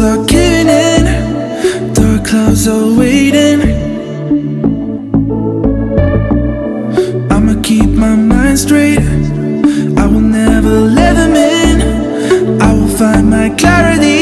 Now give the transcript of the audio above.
start giving in. Dark clouds are waiting. I'ma keep my mind straight. I will never let them in. I will find my clarity.